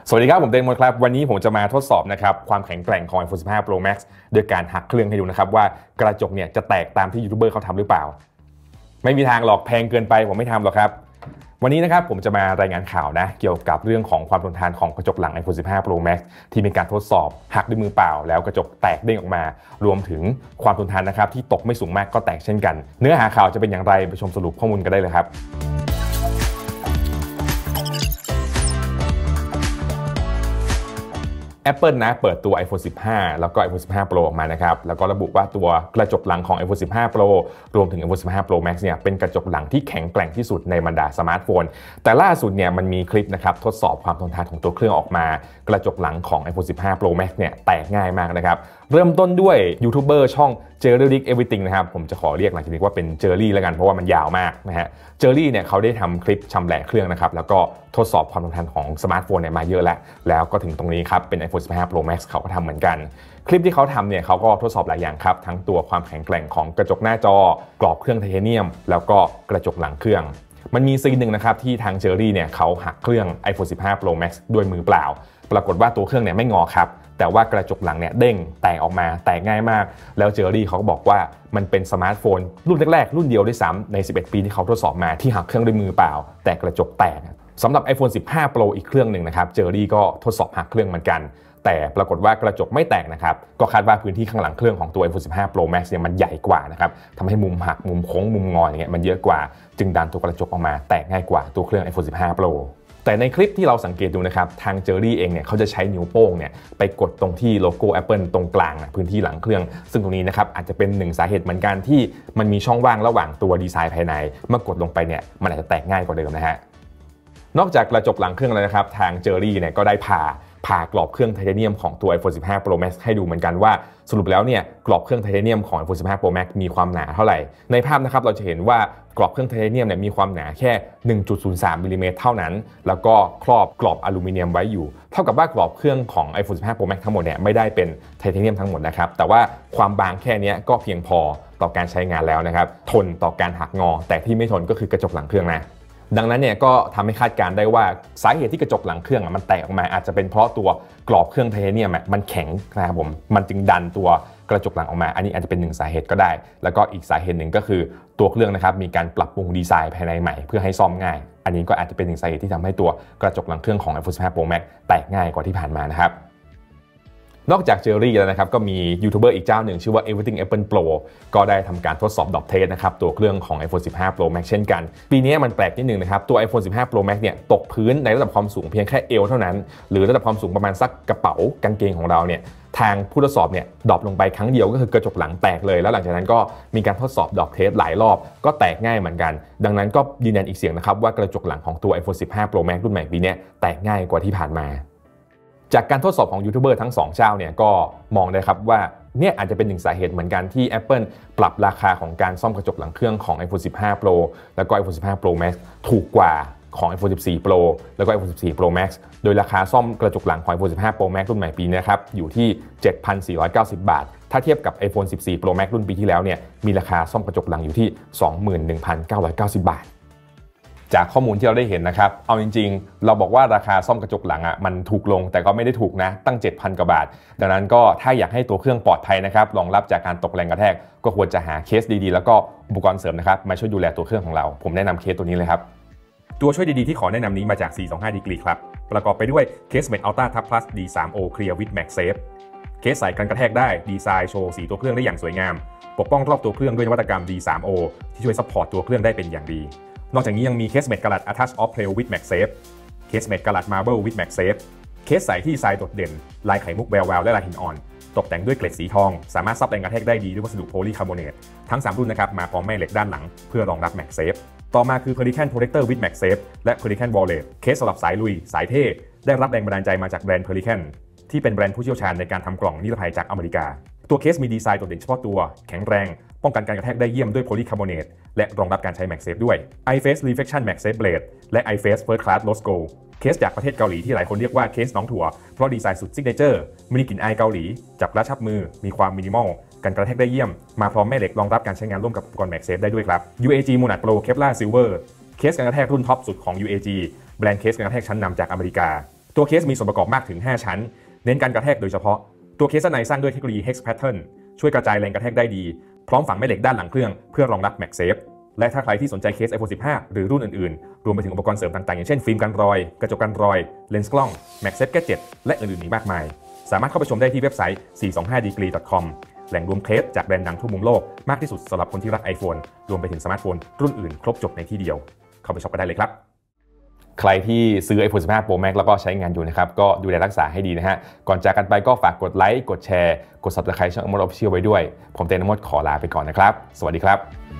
สวัสดีครับผมเดนมอนครับวันนี้ผมจะมาทดสอบนะครับความแข็งแกร่งของ iPhone 15 Pro Max โดยการหักเครื่องให้ดูนะครับว่ากระจกเนี่ยจะแตกตามที่ยูทูบเบอร์เขาทำหรือเปล่าไม่มีทางหรอกแพงเกินไปผมไม่ทำหรอกครับวันนี้นะครับผมจะมารายงานข่าวนะเกี่ยวกับเรื่องของความทนทานของกระจกหลัง iPhone 15 Pro Max ที่มีการทดสอบหักด้วยมือเปล่าแล้วกระจกแตกเด้งออกมารวมถึงความทนทานนะครับที่ตกไม่สูงมากก็แตกเช่นกันเนื้อหาข่าวจะเป็นอย่างไรไปชมสรุปข้อมูลกันได้เลยครับApple นะเปิดตัว iPhone 15 แล้วก็ iPhone 15 Pro ออกมานะครับแล้วก็ระบุว่าตัวกระจกหลังของ iPhone 15 Pro รวมถึง iPhone 15 Pro Max เนี่ยเป็นกระจกหลังที่แข็งแกร่งที่สุดในบรรดาสมาร์ทโฟนแต่ล่าสุดเนี่ยมันมีคลิปนะครับทดสอบความทนทานของตัวเครื่องออกมากระจกหลังของ iPhone 15 Pro Max เนี่ยแตกง่ายมากนะครับเริ่มต้นด้วยยูทูบเบอร์ช่อง Jerry Everything นะครับผมจะขอเรียกหลังจากนี้ว่าเป็น Jerry แล้วกันเพราะว่ามันยาวมากนะฮะ Jerry เนี่ยเขาได้ทำคลิปชำแหละเครื่องนะครับแล้วก็ทดสอบความทนทานของสมาร์ทโฟนเนี่ยมาเยอะแล้วก็ถึงตรงนี้ครับเป็น iPhone 15 Pro Max เขาก็ทำเหมือนกันคลิปที่เขาทำเนี่ยเขาก็ทดสอบหลายอย่างครับทั้งตัวความแข็งแกร่งของกระจกหน้าจอกรอบเครื่องไทเทเนียมแล้วก็กระจกหลังเครื่องมันมีซีนหนึ่งนะครับที่ทาง Jerry เนี่ยเขาหักเครื่อง iPhone 15 Pro Max ด้วยมือเปล่าปรากฏว่าตัวเครื่องเนี่ยไม่งอครับแต่ว่ากระจกหลังเนี่ยเด้งแตกออกมาแตกง่ายมากแล้วเจอรี่เขาก็บอกว่ามันเป็นสมาร์ทโฟนรุ่นแรกๆรุ่นเดียวด้วยซ้ำใน11 ปีที่เขาทดสอบมาที่หักเครื่องด้วยมือเปล่าแต่กระจกแตกสำหรับ iPhone 15 Pro อีกเครื่องหนึ่งนะครับเจอรี่ก็ทดสอบหักเครื่องเหมือนกันแต่ปรากฏว่ากระจกไม่แตกนะครับก็คาดว่าพื้นที่ข้างหลังเครื่องของตัว iPhone 15 Pro Max เนี่ยมันใหญ่กว่านะครับทำให้มุมหักมุมโค้งมุมงออย่างเงี้ยมันเยอะกว่าจึงดันตัวกระจกออกมาแตกง่ายกว่าตัวเครื่อง iPhone 15 Proแต่ในคลิปที่เราสังเกตดูนะครับทางเจอรี่เองเนี่ยเขาจะใช้นิ้วโป้งเนี่ยไปกดตรงที่โลโก้ Apple ตรงกลางพื้นที่หลังเครื่องซึ่งตรงนี้นะครับอาจจะเป็นหนึ่งสาเหตุเหมือนกันที่มันมีช่องว่างระหว่างตัวดีไซน์ภายในเมื่อกดลงไปเนี่ยมันอาจจะแตกง่ายกว่าเดิมนะฮะนอกจากกระจกหลังเครื่องแล้วนะครับทางเจอรี่เนี่ยก็ได้ผ่ากรอบเครื่องไทเทเนียมของตัว iPhone 15 Pro Max ให้ดูเหมือนกันว่าสรุปแล้วเนี่ยกรอบเครื่องไทเทเนียมของ iPhone 15 Pro Max มีความหนาเท่าไหร่ในภาพนะครับเราจะเห็นว่ากรอบเครื่องไทเทเนียมเนี่ยมีความหนาแค่ 1.03 มิลลิเมตรเท่านั้นแล้วก็ครอบกรอบอลูมิเนียมไว้อยู่เท่ากับว่ากรอบเครื่องของ iPhone 15 Pro Max ทั้งหมดเนี่ยไม่ได้เป็นไทเทเนียมทั้งหมดนะครับแต่ว่าความบางแค่นี้ก็เพียงพอต่อการใช้งานแล้วนะครับทนต่อการหักงอแต่ที่ไม่ทนก็คือกระจกหลังเครื่องนะดังนั้นเนี่ยก็ทำให้คาดการได้ว่าสาเหตุที่กระจกหลังเครื่องมันแตกออกมาอาจจะเป็นเพราะตัวกรอบเครื่องไทเทเนียมมันแข็งนะครับผมมันจึงดันตัวกระจกหลังออกมาอันนี้อาจจะเป็นหนึ่งสาเหตุก็ได้แล้วก็อีกสาเหตุหนึ่งก็คือตัวเครื่องนะครับมีการปรับปรุงดีไซน์ภายในใหม่เพื่อให้ซ่อมง่ายอันนี้ก็อาจจะเป็นหนึ่งสาเหตุที่ทำให้ตัวกระจกหลังเครื่องของ iPhone 15 Pro Max แตกง่ายกว่าที่ผ่านมานะครับนอกจากเจอรี่แล้วนะครับก็มียูทูบเบอร์อีกเจ้าหนึ่งชื่อว่า Everything Apple Pro ก็ได้ทำการทดสอบดรอปเทสนะครับตัวเครื่องของ iPhone 15 Pro Max เช่นกันปีนี้มันแปลกนิดนึงนะครับตัว iPhone 15 Pro Max เนี่ยตกพื้นในระดับความสูงเพียงแค่เอวเท่านั้นหรือระดับความสูงประมาณสักกระเป๋ากางเกงของเราเนี่ยทางผู้ทดสอบเนี่ยดรอปลงไปครั้งเดียวก็คือกระจกหลังแตกเลยแล้วหลังจากนั้นก็มีการทดสอบดรอปเทสหลายรอบก็แตกง่ายเหมือนกันดังนั้นก็ยืนยันอีกเสียงนะครับว่ากระจกหลังของตัว iPhone 15 Pro Max รุ่นใหม่ปีนี้แตกง่ายกว่าที่ผ่านมาจากการทดสอบของยูทูบเบอร์ทั้ง2เจ้าเนี่ยก็มองได้ครับว่าเนี่ยอาจจะเป็นหนึ่งสาเหตุเหมือนกันที่ Apple ปรับราคาของการซ่อมกระจกหลังเครื่องของ iPhone 15 Pro แล้วก็ iPhone 15 Pro Max ถูกกว่าของ iPhone 14 Pro แล้วก็ iPhone 14 Pro Max โดยราคาซ่อมกระจกหลังของ iPhone 15 Pro Max รุ่นใหม่ปีนี้ครับอยู่ที่ 7,490 บาทถ้าเทียบกับ iPhone 14 Pro Max รุ่นปีที่แล้วเนี่ยมีราคาซ่อมกระจกหลังอยู่ที่ 21,990 บาทจากข้อมูลที่เราได้เห็นนะครับเอาจริงๆเราบอกว่าราคาซ่อมกระจกหลังมันถูกลงแต่ก็ไม่ได้ถูกนะตั้ง 7,000 กว่าบาทดังนั้นก็ถ้าอยากให้ตัวเครื่องปลอดภัยนะครับรองรับจากการตกแรงกระแทกก็ควรจะหาเคสดีๆแล้วก็อุปกรณ์เสริมนะครับมาช่วยดูแลตัวเครื่องของเราผมแนะนำเคสตัวนี้เลยครับตัวช่วยดีๆที่ขอแนะนำนี้มาจาก 425 Degree ครับประกอบไปด้วย Casemate Ultra Tough Plus D3O Clear with MagSafe เคสใส่กันกระแทกได้ดีไซน์โชว์สีตัวเครื่องได้อย่างสวยงามปกป้องรอบตัวเครื่องด้วยนวัตกรรม D3O ที่ช่วยซัพพอร์ตตัวเครื่องได้เป็นอย่างดีนอกจากนี้ยังมี Casemate Gallat Attach Off Trail with MagSafe Casemate Gallat Marble with MagSafe เคสใสที่ดีไซน์โดดเด่นลายไข่มุกแววและลายหินอ่อนตกแต่งด้วยเกล็ดสีทองสามารถซับแรงกระแทกได้ดีด้วยวัสดุโพลีคาร์บอเนตทั้ง3รุ่นนะครับมาพร้อมแม่เหล็กด้านหลังเพื่อรองรับ MagSafe ต่อมาคือ Pelican Protector with MagSafe และ Pelican Wallet เคสสำหรับสายลุยสายเท่ได้รับแรงบันดาลใจมาจากแบรนด์ Pelican ที่เป็นแบรนด์ผู้เชี่ยวชาญในการทำกล่องนิรภัยจากอเมริกาตัวเคสมีดีไซน์โดดเด่นเฉพาะตัวแข็งแรงป้องกันการกระแทกได้เยี่ยมด้วยโพลีคาร์บอเนตและรองรับการใช้ MagSafe ด้วย iFace Reflection MagSafe Blade และ iFace First Class Rose Gold เคสจากประเทศเกาหลีที่หลายคนเรียกว่าเคสน้องถั่วเพราะดีไซน์สุดซิกเนเจอร์มีกลิ่นอายเกาหลีจับกระชับมือมีความมินิมอลการกระแทกได้เยี่ยมมาพร้อมแม่เหล็กรองรับการใช้งานร่วมกับอุปกรณ์ MagSafe ได้ด้วยครับ UAG Monad Pro Kevlar Silver เคสการกระแทกรุ่นท็อปสุดของ UAG แบรนด์เคสการกระแทกชั้นนำจากอเมริกา ตัวตัวเคสมีส่วนประกอบมากถึง5ชั้นเน้นการกระแทกโดยเฉพาะตัวเคสด้านในสร้างด้วยเทคโนโลยี Hex Pattern ช่วยกระจายแรงกระแทกได้ดีพร้อมฝังแม่เหล็กด้านหลังเครื่องเพื่อรองรับ MagSafe และถ้าใครที่สนใจเคส iPhone 15 หรือรุ่นอื่นๆรวมไปถึงอุปกรณ์เสริมต่างๆอย่างเช่นฟิล์มกันรอยกระจกกันรอยเลนส์กล้อง MagSafe Gadget และอื่นๆอีกมากมายสามารถเข้าไปชมได้ที่เว็บไซต์ 425degree.com แหล่งรวมเคสจากแบรนด์ดังทั่วมุมโลกมากที่สุดสำหรับคนที่รัก iPhone รวมไปถึงสมาร์ทโฟนรุ่นอื่นครบจบในที่เดียวเข้าไปช็อปกันได้เลยครับใครที่ซื้อ iPhone 15 Pro Max แล้วก็ใช้งานอยู่นะครับก็ดูแลรักษาให้ดีนะฮะก่อนจากกันไปก็ฝากกดไลค์กดแชร์กด Subscribe ช่อง Amod Official ไว้ด้วยผมเต้นอมดขอลาไปก่อนนะครับสวัสดีครับ